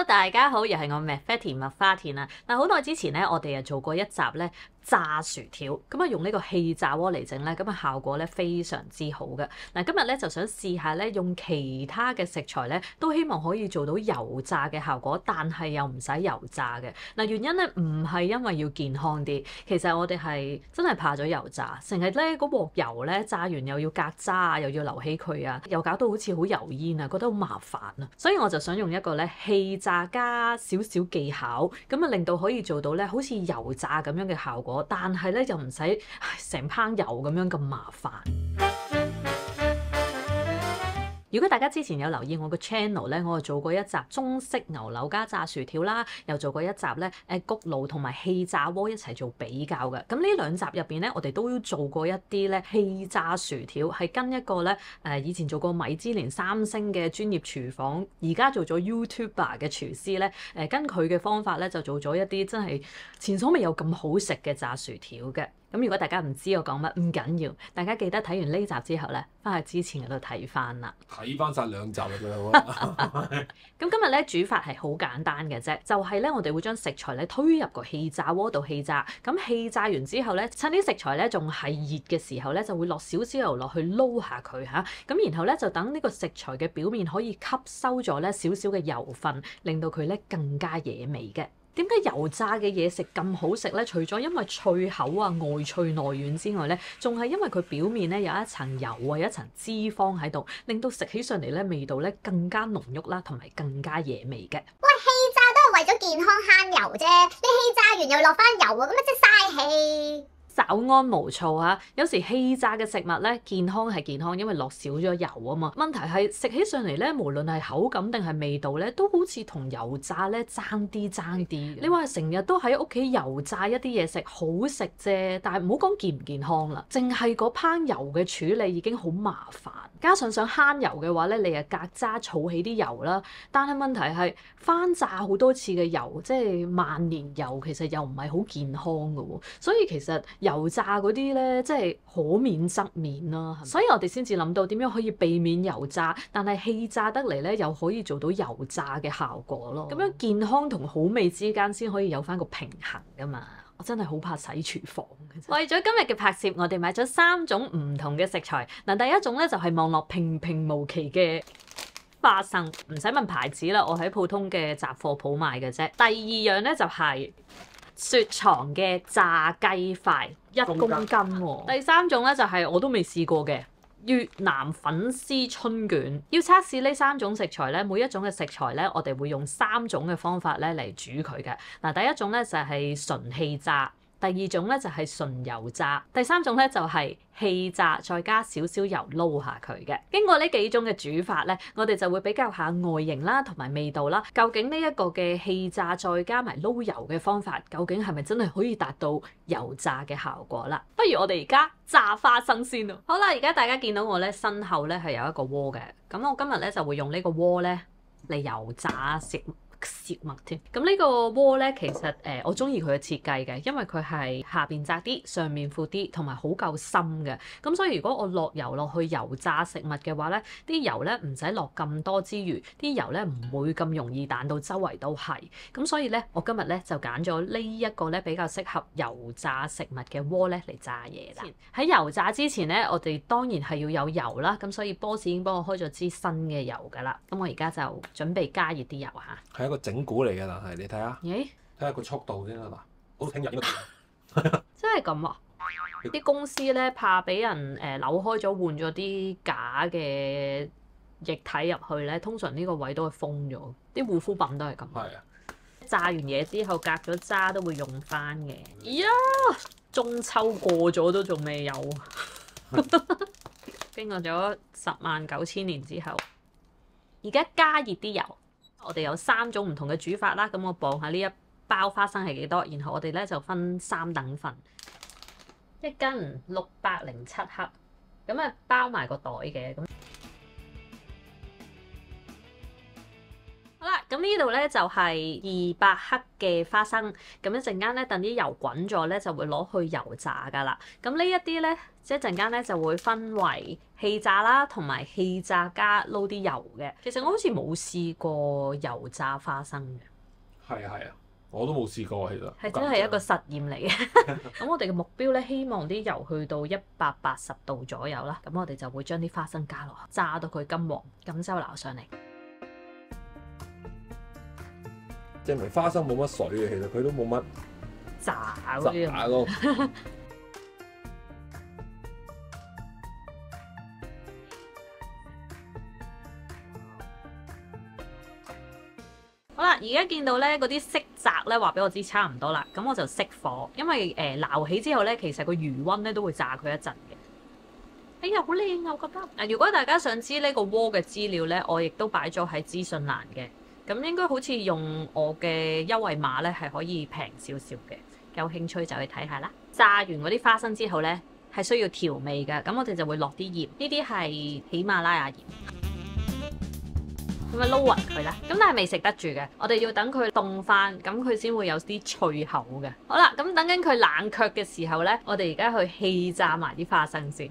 大家好，又係我 Fatty 麥花田啊！嗱，好耐之前咧，我哋又做過一集咧炸薯條，咁啊用呢個氣炸鍋嚟整咧，咁啊效果咧非常之好嘅。嗱，今日咧就想試下咧用其他嘅食材咧，都希望可以做到油炸嘅效果，但係又唔使油炸嘅。嗱，原因咧唔係因為要健康啲，其實我哋係真係怕咗油炸，成日咧嗰鑊油咧炸完又要隔渣啊，又要留起佢啊，又搞到好似好油煙啊，覺得好麻煩啊，所以我就想用一個咧氣炸加少少技巧，咁啊令到可以做到咧好似油炸咁樣嘅效果，但係咧又唔使成烹油咁樣咁麻煩。如果大家之前有留意我個 channel 咧，我就做過一集中式牛柳加炸薯條啦，又做過一集咧焗爐同埋氣炸鍋一齊做比較嘅。咁呢兩集入邊咧，我哋都做過一啲咧氣炸薯條，係跟一個咧以前做過米芝蓮3星嘅專業廚房，而家做咗 YouTuber 嘅廚師咧，跟佢嘅方法咧就做咗一啲真係前所未有咁好食嘅炸薯條嘅。咁如果大家唔知我講乜，唔緊要，大家記得睇完呢集之後咧，翻去之前嗰度睇翻啦。 睇翻晒兩集就最好啦。 咁今日咧煮法係好簡單嘅啫，就係咧我哋會將食材咧推入個氣炸鍋度氣炸。咁氣炸完之後咧，趁啲食材咧仲係熱嘅時候咧，就會落少少油落去撈下佢嚇。咁然後咧就等呢個食材嘅表面可以吸收咗咧少少嘅油分，令到佢咧更加惹味嘅。點解油炸嘅嘢食咁好食咧？除咗因為脆口啊、外脆內軟之外咧，仲係因為佢表面咧有一層油啊、有一層脂肪喺度，令到食起上嚟咧味道咧更加濃郁啦，同埋更加惹味嘅。 喂，氣炸都係為咗健康慳油啫，你氣炸完又落翻油啊，咁咪即係嘥氣。 稍安無躁嚇，有時氣炸嘅食物咧健康係健康，因為落少咗油啊嘛。問題係食起上嚟咧，無論係口感定係味道咧，都好似同油炸咧爭啲。你話成日都喺屋企油炸一啲嘢食，好食啫，但係唔好講健唔健康啦，淨係嗰烹油嘅處理已經好麻煩，加上想慳油嘅話咧，你又隔渣儲起啲油啦。但係問題係翻炸好多次嘅油，即係萬年油，其實又唔係好健康㗎喎，所以其實油炸嗰啲咧，即係可免則免啦。所以我哋先至諗到點樣可以避免油炸，但係氣炸得嚟咧，又可以做到油炸嘅效果咯。咁樣健康同好味之間先可以有返個平衡㗎嘛。我真係好怕洗廚房嘅。為咗今日嘅拍攝，我哋買咗3種唔同嘅食材。嗱，第一種咧就係望落平平無奇嘅花生，唔使問牌子啦，我喺普通嘅雜貨鋪買嘅啫。第二樣咧就係雪藏嘅炸雞塊1公斤喎。第三種咧就係我都未試過嘅越南粉絲春卷。要測試呢3種食材咧，每一種嘅食材咧，我哋會用3種嘅方法咧嚟煮佢嘅。嗱，第一種咧就係純氣炸。第二種咧就係純油炸，第三種咧就係氣炸，再加少少油撈下佢嘅。經過呢幾種嘅煮法咧，我哋就會比較下外形啦，同埋味道啦。究竟呢一個嘅氣炸再加埋撈油嘅方法，究竟係咪真係可以達到油炸嘅效果啦？不如我哋而家炸花生先咯。好啦，而家大家見到我咧身後咧係有一個鍋嘅，咁我今日咧就會用呢個鍋咧嚟油炸食物添。咁呢個鍋咧，其實我中意佢嘅設計嘅，因為佢係下邊窄啲，上面闊啲，同埋好夠深嘅。咁所以如果我落油落去油炸食物嘅話咧，啲油咧唔使落咁多之餘，啲油咧唔會咁容易彈到周圍都係。咁所以咧，我今日咧就揀咗呢一個咧比較適合油炸食物嘅鍋咧嚟炸嘢啦。喺油炸之前咧，我哋當然係要有油啦。咁所以 boss 已經幫我開咗支新嘅油㗎啦。咁我而家就準備加熱啲油嚇。 係一個整蠱嚟嘅，但係你睇下， 咦？ 睇下個速度先啦。嗱，好聽日應該真係咁啊！啲公司咧怕俾人扭開咗換咗啲假嘅液體入去咧，通常呢個位都係封咗。啲護膚品都係咁。 係啊。 炸完嘢之後隔咗渣都會用翻嘅。呀！中秋過咗都仲未有。經過咗109000年之後，而家加熱啲油。我哋有3種唔同嘅煮法啦，咁我磅下呢一包花生係幾多，然後我哋咧就分3等份，1斤607克，咁啊包埋個袋嘅咁。好啦，咁咁呢度咧就係200克嘅花生，咁一陣間咧等啲油滾咗咧就會攞去油炸噶啦。咁呢一啲咧，一陣間咧就會分為氣炸啦，同埋氣炸加撈啲油嘅。其實我好似冇試過油炸花生嘅。 係啊，我都冇試過其實。 係真係一個實驗嚟嘅。咁我哋嘅目標咧，希望啲油去到180度左右啦。咁我哋就會將啲花生加落去，炸到佢金黃，咁就撈上嚟。 證明花生冇乜水嘅，其實佢都冇乜炸嗰啲炸咯。 好啦，而家見到咧嗰啲色澤咧，話俾我知差唔多啦，咁我就熄火，因為撈起之後咧，其實個餘溫咧都會炸佢一陣嘅。哎呀，好靚啊！我覺得。如果大家想知呢個鍋嘅資料咧，我亦都擺咗喺資訊欄嘅。咁應該好似用我嘅優惠碼咧，係可以平少少嘅。有興趣就去睇下啦。炸完嗰啲花生之後咧，係需要調味嘅。咁我哋就會落啲鹽，呢啲係喜馬拉雅鹽。咁啊撈勻佢啦。咁但係未食得住嘅，我哋要等佢凍翻，咁佢先會有啲脆口嘅。好啦，咁等緊佢冷卻嘅時候咧，我哋而家去氣炸埋啲花生先。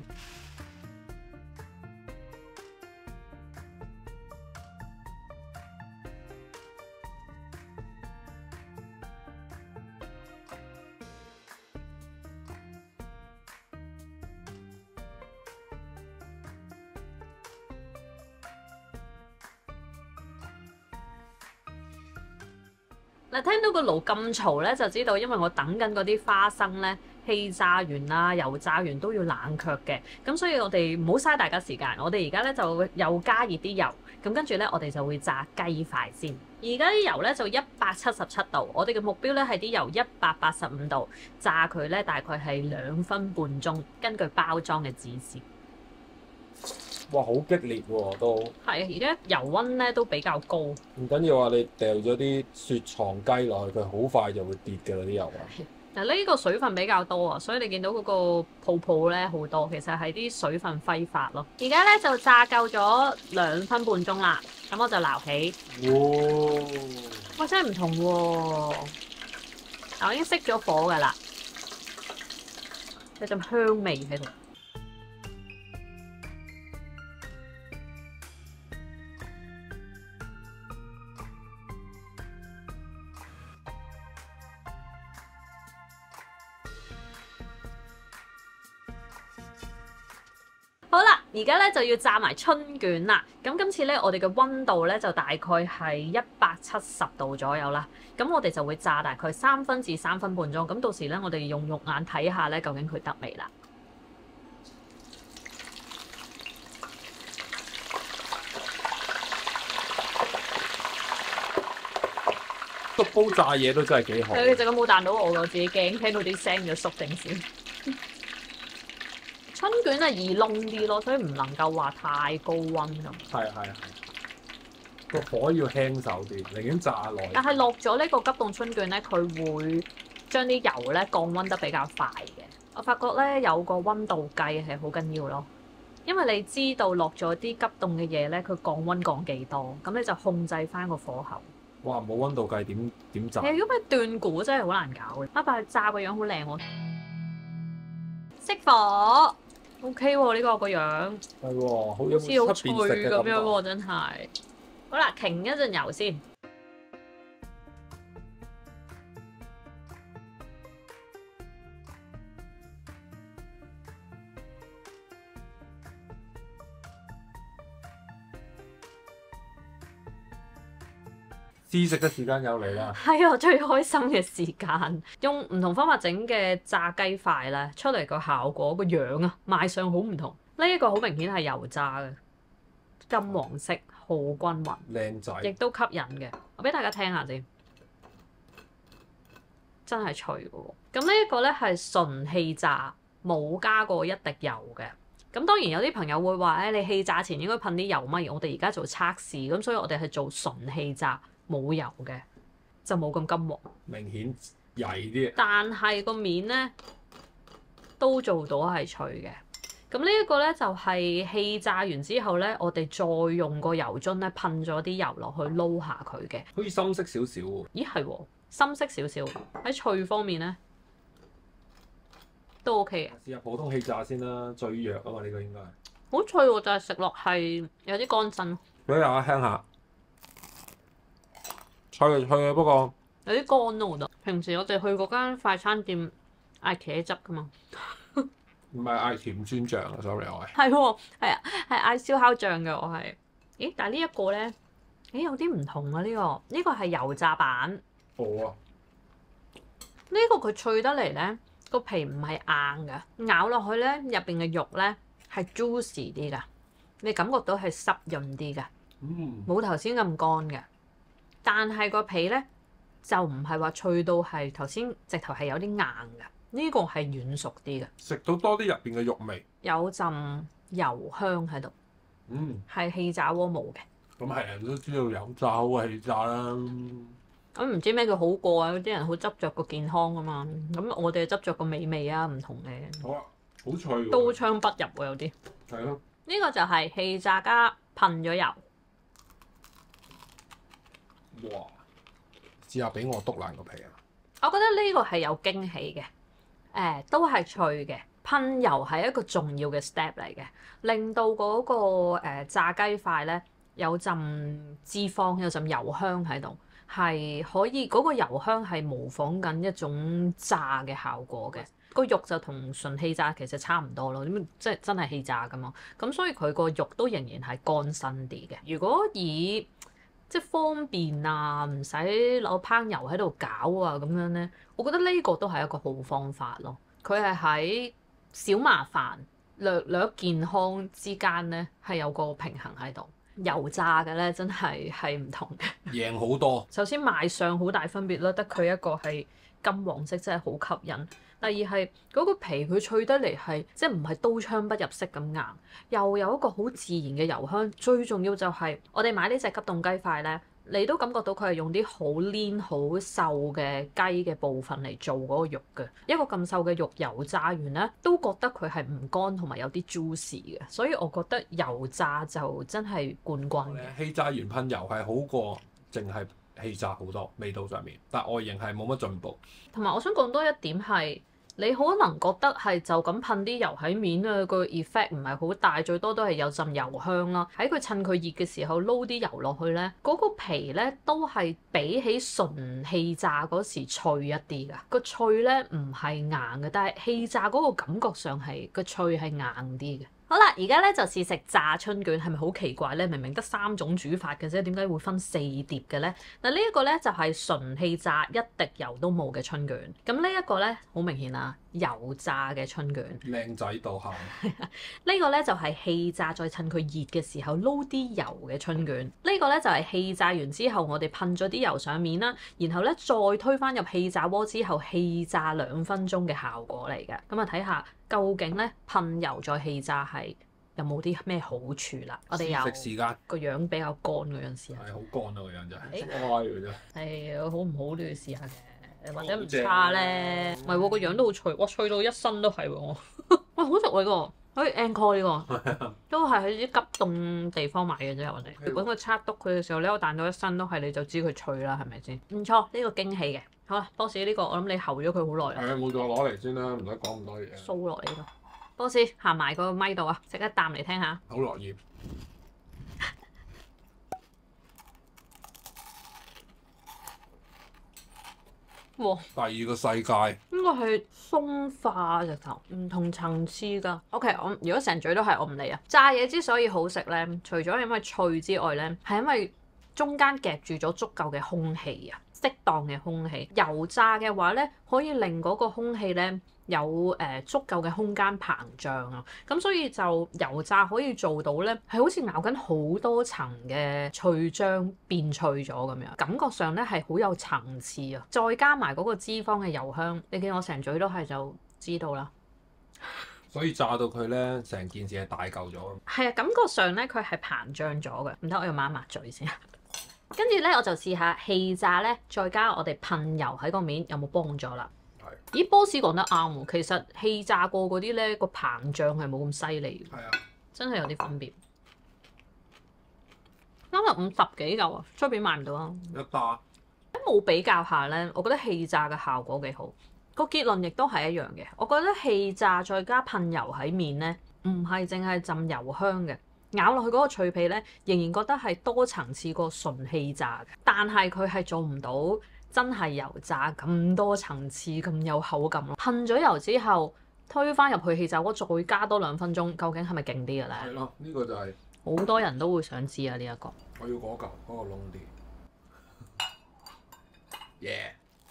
嗱，聽到個爐咁嘈咧，就知道因為我等緊嗰啲花生咧，氣炸完啦、油炸完都要冷卻嘅，咁所以我哋唔好嘥大家時間。我哋而家咧就又加熱啲油，咁跟住咧我哋就會炸雞塊先。而家啲油咧就177度，我哋嘅目標咧係啲油185度，炸佢咧大概係2分半鐘，根據包裝嘅指示。 哇，好激烈喎都。 係啊，而家油溫咧都比較高。 唔緊要啊，你掉咗啲雪藏雞落去，佢好快就會跌嘅啦啲油啊。 嗱，呢個水分比較多啊，所以你見到嗰個泡泡咧好多，其實係啲水分揮發咯。而家咧就炸夠咗2分半鐘啦，咁我就撈起。哇，真係唔同喎！嗱，我已經熄咗火㗎啦，有陣香味喺度。好啦，而家咧就要炸埋春卷啦。咁今次咧，我哋嘅溫度咧就大概係170度左右啦。咁我哋就會炸大概3分至3分半鐘。咁到時咧，我哋用肉眼睇下咧，究竟佢得未啦？ 篤煲炸嘢都真係幾好。 佢就咁冇彈到我自己驚聽到啲聲就縮定先。春卷係易燶啲咯，所以唔能夠話太高溫咁。 係。個火要輕手啲，寧願炸耐。 但係落咗呢個急凍春卷咧，佢會將啲油咧降溫得比較快嘅。我發覺咧有個溫度計係好緊要咯，因為你知道落咗啲急凍嘅嘢咧，佢降溫降幾多，咁你就控制翻個火候。 哇！冇溫度計點炸？ 如果咩斷估真係好難搞嘅。但係炸個樣好靚喎，熄火。OK 喎，呢個個樣係喎，好有似好脆出邊食嘅咁感覺樣喎，真係。好啦，擎一陣油先。 試食嘅時間又嚟啦。 係我最開心嘅時間，用唔同方法整嘅炸雞塊咧，出嚟個效果個樣啊，賣相好唔同。呢一個好明顯係油炸嘅，金黃色，好均勻， 靚仔， 亦都吸引嘅。我俾大家聽下先，真係脆嘅喎。咁呢一個咧係純氣炸，冇加過一滴油嘅。咁當然有啲朋友會話，你氣炸前應該噴啲油嘛。我哋而家做測試，咁所以我哋係做純氣炸，冇油嘅，就冇咁金黃。 明顯曳啲。 但係個面咧都做到係脆嘅。咁咁呢一個咧就係氣炸完之後咧，我哋再用個油樽咧噴咗啲油落去撈下佢嘅。 好似深色少少喎。 咦係喎，深色少少，喺脆方面咧都 OK 嘅。 試下普通氣炸先啦，最弱啊嘛，呢個應該係。 好脆喎，但係食落係有啲乾身， 俾大家聽下，脆係脆嘅，不過有啲乾咯，我覺得。平時我哋去嗰間快餐店嗌茄汁噶嘛。 唔係嗌甜酸醬啊，sorry 我係。 係喎，係啊，係嗌燒烤醬嘅我係。咦？但係呢一個咧，咦有啲唔同啊！呢個係油炸版。 好啊。 呢個佢脆得嚟咧，個皮唔係硬嘅，咬落去咧入邊嘅肉咧係 juicy 啲㗎，你感覺到係濕潤啲㗎，冇頭先咁乾嘅。但係個皮咧就唔係話脆到係頭先直頭係有啲硬嘅，呢個係軟熟啲嘅， 食到多啲入邊嘅肉味， 有陣油香喺度，係氣炸鍋冇嘅。 咁係人都知道油炸好過氣炸啦。 咁唔知咩叫好過啊？有啲人好執着個健康啊嘛，咁我哋執着個美味啊，唔同嘅。 好啊，好脆喎。 刀槍不入喎，有啲。 係咯。 呢個就係氣炸加噴咗油。 哇！試下俾我篤爛個皮啊！ 我覺得呢個係有驚喜嘅，都係脆嘅。噴油係一個重要嘅 step 嚟嘅，令到嗰個炸雞塊咧有陣脂肪、有陣油香喺度。係可以嗰個油香係模仿緊一種炸嘅效果嘅，個肉就同純氣炸其實差唔多咯，即係真係氣炸噶嘛，咁所以佢個肉都仍然係乾身啲嘅。如果以即係方便啊，唔使攞烹油喺度搞啊咁樣咧，我覺得呢個都係一個好方法咯。佢係喺少麻煩、略健康之間咧，係有個平衡喺度。油炸嘅咧真係唔同嘅， 贏好多。 首先賣相好大分別啦，得佢一個係金黃色，真係好吸引。第二係嗰個皮佢脆得嚟係即係唔係刀槍不入式咁硬，又有一個好自然嘅油香。最重要就係我哋買呢隻急凍雞塊咧，你都感覺到佢係用啲好黏好瘦嘅雞嘅部分嚟做嗰個肉嘅。一個咁瘦嘅肉油炸完咧，都覺得佢係唔乾同埋有啲 juicy 嘅，所以我覺得油炸就真係冠軍嘅。 氣炸完噴油係好過淨係氣炸好多，味道上面，但外形係冇乜進步。 同埋我想講多一點係，你可能覺得係就咁噴啲油喺面啊，個 effect 唔係好大，最多都係有陣油香啦。喺佢趁佢熱嘅時候撈啲油落去咧，嗰個皮咧都係比起純氣炸嗰時脆一啲㗎。個脆咧唔係硬嘅，但係氣炸嗰個感覺上係個脆係硬啲嘅。好啦，而家咧就試食炸春卷，係咪好奇怪咧？明明得3種煮法嘅啫，點解會分4碟嘅咧？嗱，呢一個咧就係純氣炸，一滴油都冇嘅春卷。咁呢一個咧好明顯啦，油炸嘅春卷。 靚仔到喊。 呢個咧就係氣炸，再趁佢熱嘅時候撈啲油嘅春卷。呢個咧就係氣炸完之後，我哋噴咗啲油上面啦，然後咧再推返入氣炸鍋之後氣炸2分鐘嘅效果嚟嘅。咁啊睇下。究竟咧噴油再氣炸係有冇啲咩好處啦？我哋有食時間個樣比較乾嗰陣時， 係好乾啊個樣就係開嘅啫。 係好唔好都要試下嘅，或者唔差咧。唔係喎，個樣都好脆，哇脆到一身都係喎。喂，好食喎呢個，可以 encore 呢個，都係喺啲急凍地方買嘅啫。我哋揾個叉篤佢嘅時候咧，我彈到一身都係，你就知佢脆啦，係咪先？唔錯，呢個驚喜嘅。好啦，boss 呢個我諗你候咗佢好耐啦。 係啊，冇錯，攞嚟先啦，唔使講咁多嘢。 掃落嚟呢個 boss 行埋個咪度啊，食一啖嚟聽下。 好樂意。 哇！ 第二個世界。 應該係鬆化直頭，唔同層次㗎。OK，我如果成嘴都係我唔理啊。炸嘢之所以好食咧，除咗係因為脆之外咧，係因為中間夾住咗足夠嘅空氣啊。適當嘅空氣，油炸嘅話咧，可以令嗰個空氣咧有足夠嘅空間膨脹啊，咁所以就油炸可以做到咧，係好似咬緊好多層嘅脆漿變脆咗咁樣，感覺上咧係好有層次啊，再加埋嗰個脂肪嘅油香，你見我成嘴都係就知道啦。 所以炸到佢咧，成件事係大嚿咗。 係啊，感覺上咧佢係膨脹咗嘅，唔得我要抹一抹嘴先。跟住咧，我就試下氣炸咧，再加我哋噴油喺個面，有冇幫助啦？ 咦，Boss 講得啱喎，其實氣炸過嗰啲咧個膨脹係冇咁犀利， 係啊， 真係有啲分別。啱啱50幾嚿啊，出邊買唔到啊。 一打冇比較下咧，我覺得氣炸嘅效果幾好。個結論亦都係一樣嘅。我覺得氣炸再加噴油喺面咧，唔係淨係浸油香嘅，咬落去嗰個脆皮咧，仍然覺得係多層次過純氣炸嘅。但係佢係做唔到真係油炸咁多層次咁有口感咯。噴咗油之後，推返入去氣炸鍋，再加多2分鐘，究竟係咪勁啲嘅咧？ 係咯，呢個就係好多人都會想知啊！呢一個我要嗰嚿嗰個窿啲。耶！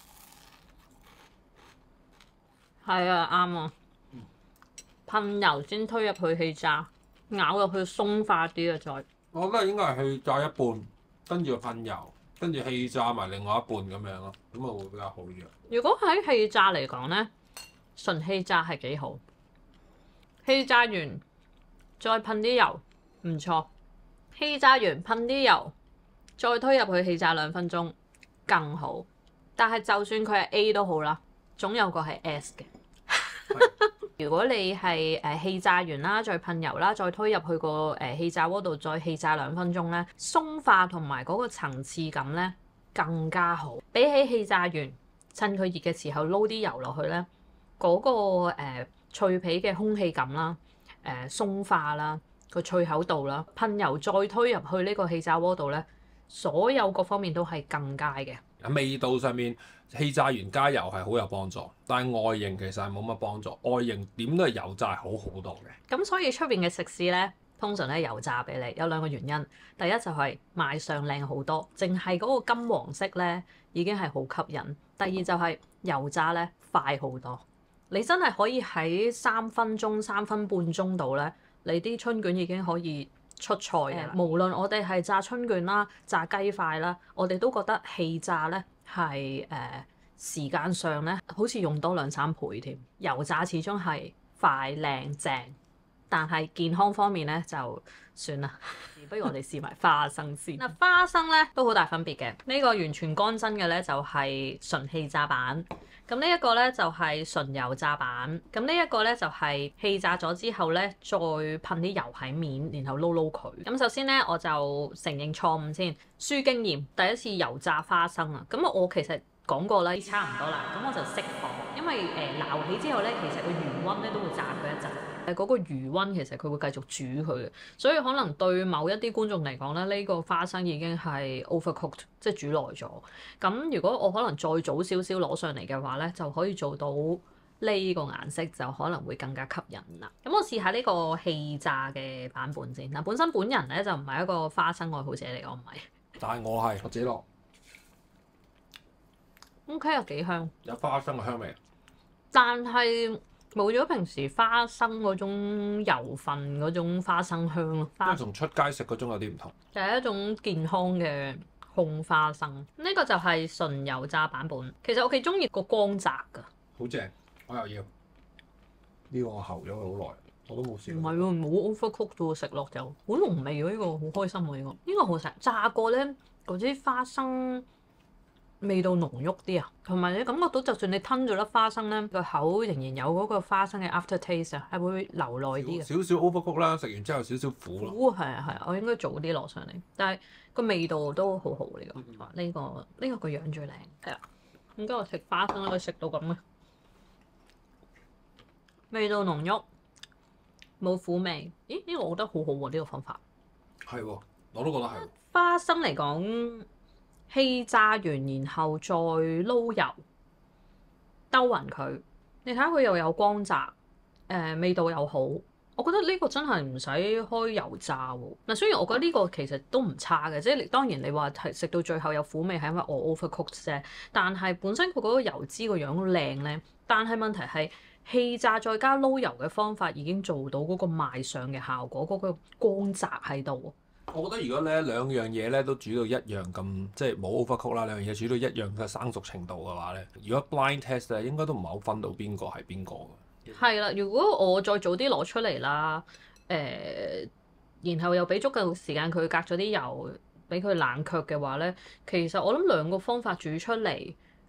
係啊，啱啊。噴油先推入去氣炸，咬入去鬆化啲啊！再我覺得應該係氣炸一半，跟住噴油，跟住氣炸埋另外一半咁樣咯，咁啊會比較好啲。 如果喺氣炸嚟講咧，純氣炸係幾好。氣炸完再噴啲油，唔錯。氣炸完噴啲油，再推入去氣炸2分鐘，更好。但係就算佢係 A 都好啦，總有個係 S 嘅。如果你係氣炸完啦，再噴油啦，再推入去個氣炸鍋度，再氣炸2分鐘咧，鬆化同埋嗰個層次感咧更加好。比起氣炸完趁佢熱嘅時候撈啲油落去咧，嗰個脆皮嘅空氣感啦、鬆化啦、個脆口度啦，噴油再推入去呢個氣炸鍋度咧，所有各方面都係更佳嘅。 味道上面氣炸完加油係好有幫助，但係外形其實係冇乜幫助。外形點都係油炸係好好多嘅。 咁所以出邊嘅食肆咧，通常咧油炸俾你，有2個原因。第一就係賣相靚好多，淨係嗰個金黃色咧已經係好吸引。第二就係油炸咧快好多，你真係可以喺3分鐘、3分半鐘度咧，你啲春卷已經可以出菜嘅。無論我哋係炸春卷啦、炸雞塊啦，我哋都覺得氣炸咧係時間上咧好似用多2-3倍添。油炸始終係快靚正，但係健康方面咧就算啦。不如我哋試埋花生先。嗱，花生咧都好大分別嘅。呢個完全乾身嘅咧就係純氣炸版。咁呢一個咧就係純油炸版，咁呢一個咧就係氣炸咗之後咧，再噴啲油喺面，然後撈撈佢。咁首先咧我就承認錯誤先，輸經驗，第一次油炸花生啊。咁我其實講過啦，差唔多啦，咁我就熄火，因為撈起之後咧，其實個餘溫咧都會炸佢一陣。嗰個餘溫其實佢會繼續煮佢嘅，所以可能對某一啲觀眾嚟講咧，呢個花生已經係 overcooked，即係煮耐咗。咁如果我可能再早少少攞上嚟嘅話咧，就可以做到呢個顏色，就可能會更加吸引啦。咁我試下呢個氣炸嘅版本先。嗱，本身本人咧就唔係一個花生愛好者嚟，我唔係。 但係我自己落 OK 啊，幾香， 有花生嘅香味， 但係冇咗平時花生嗰種油份嗰種花生香咯， 因為同出街食嗰種有啲唔同， 就係一種健康嘅烘花生。呢個就係純油炸版本。其實我幾中意個光澤㗎， 好正，我又要呢個我候咗佢好耐，我都冇試過。 唔係喎，冇 overcook 到食落就好濃味喎，呢個好開心喎，呢個好食。炸過咧嗰啲花生味道濃郁啲啊，同埋你感覺到就算你吞咗粒花生咧，個口仍然有嗰個花生嘅 after taste 啊，係會留耐啲嘅。 少少 overcook 啦，食完之後少少苦咯。 苦係啊係啊，我應該早啲攞上嚟，但係個味道都好好呢個。呢個個樣最靚係啊。點解我食花生可以食到咁嘅？味道濃郁，冇苦味。咦？呢個我覺得好好喎，呢個方法。 係喎，我都覺得係。 花生嚟講，氣炸完然後再撈油，兜勻佢。你睇下佢又有光澤，味道又好。我覺得呢個真係唔使開油炸喎。嗱，雖然我覺得呢個其實都唔差嘅，即係當然你話係食到最後有苦味係因為我 overcooked 啫。但係本身佢嗰個油脂個樣靚咧。但係問題係氣炸再加撈油嘅方法已經做到嗰個賣相嘅效果，嗰個光澤喺度。 我覺得如果咧兩樣嘢咧都煮到一樣咁，即係冇 overcook 啦，兩樣嘢煮到一樣嘅生熟程度嘅話咧，如果 blind test 咧，應該都唔係好分到邊個係邊個嘅。 係啦，如果我再早啲攞出嚟啦，然後又俾足夠時間佢隔咗啲油，俾佢冷卻嘅話咧，其實我諗兩個方法煮出嚟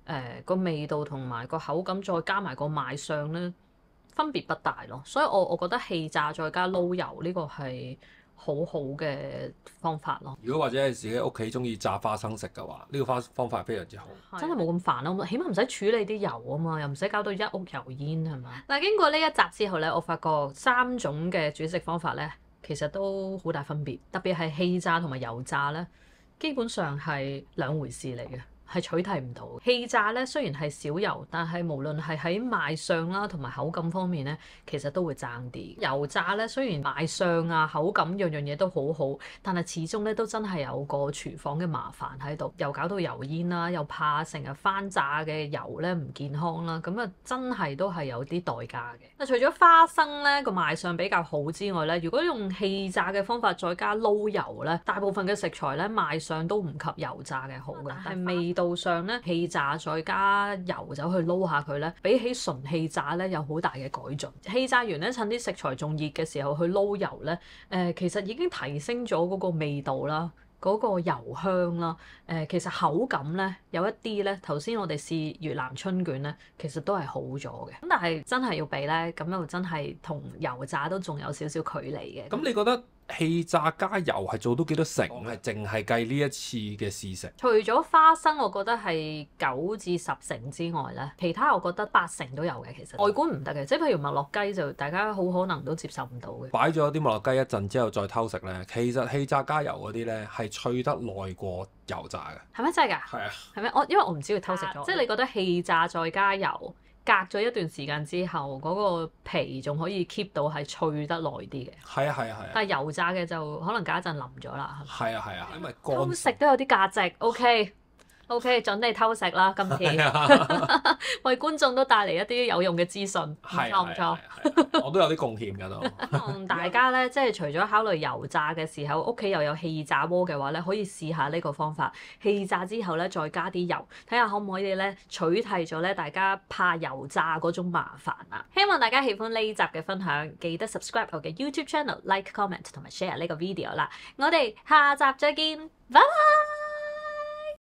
個味道同埋個口感，再加埋個賣相咧，分別不大咯。所以我覺得氣炸再加撈油呢個係好好嘅方法咯。 如果或者係自己屋企中意炸花生食嘅話，呢個方法係非常之好。 真係冇咁煩咯，起碼唔使處理啲油啊嘛，又唔使搞到一屋油煙係嘛。嗱，經過呢一集之後咧，我發覺3種嘅煮食方法咧，其實都好大分別，特別係氣炸同埋油炸咧，基本上係兩回事嚟嘅。係取替唔到。氣炸咧雖然係少油，但係無論係喺賣相啦同埋口感方面咧，其實都會爭啲。油炸咧雖然賣相啊口感樣樣嘢都好好，但係始終咧都真係有個廚房嘅麻煩喺度，又搞到油煙啦，又怕成日翻炸嘅油咧唔健康啦，咁啊真係都係有啲代價嘅。嗱，除咗花生咧個賣相比較好之外咧，如果用氣炸嘅方法再加撈油咧，大部分嘅食材咧賣相都唔及油炸嘅好嘅，但係味道上咧氣炸再加油走去撈下佢咧，比起純氣炸咧有好大嘅改進。氣炸完咧趁啲食材仲熱嘅時候去撈油咧，其實已經提升咗嗰個味道啦。嗰個油香啦，其實口感咧有一啲咧，頭先我哋試越南春卷咧，其實都係好咗嘅。咁但係真係要比咧，咁又真係同油炸都仲有少少距離嘅。 咁你覺得氣炸加油係做到幾多成？係淨係計呢一次嘅試食？ 除咗花生，我覺得係9至10成之外咧，其他我覺得8成都有嘅。其實外觀唔得嘅，即係譬如麥樂雞就大家好可能都接受唔到嘅。 擺咗啲麥樂雞一陣之後再偷食咧，其實氣炸加油嗰啲咧係脆得耐過油炸嘅。 係咩真係㗎？ 係啊。 係咩？因為我唔知佢偷食咗。即係你覺得氣炸再加油，隔咗一段時間之後，嗰個皮仲可以 keep 到係脆得耐啲嘅。 係啊係啊係啊。 但係油炸嘅就可能隔一陣腍咗啦。 係啊係啊，因為乾偷食都有啲價值。OK，準你偷食啦，今次為觀眾都帶嚟一啲有用嘅資訊，唔錯唔錯。 我都有啲貢獻㗎都。 同大家咧，即係除咗考慮油炸嘅時候，屋企又有氣炸鍋嘅話咧，可以試下呢個方法。氣炸之後咧，再加啲油，睇下可唔可以咧取替咗咧大家怕油炸嗰種麻煩啊！希望大家喜歡呢集嘅分享，記得 subscribe 我嘅 YouTube channel、like、comment 同埋 share 呢個 video 啦。我哋下集再見，拜拜。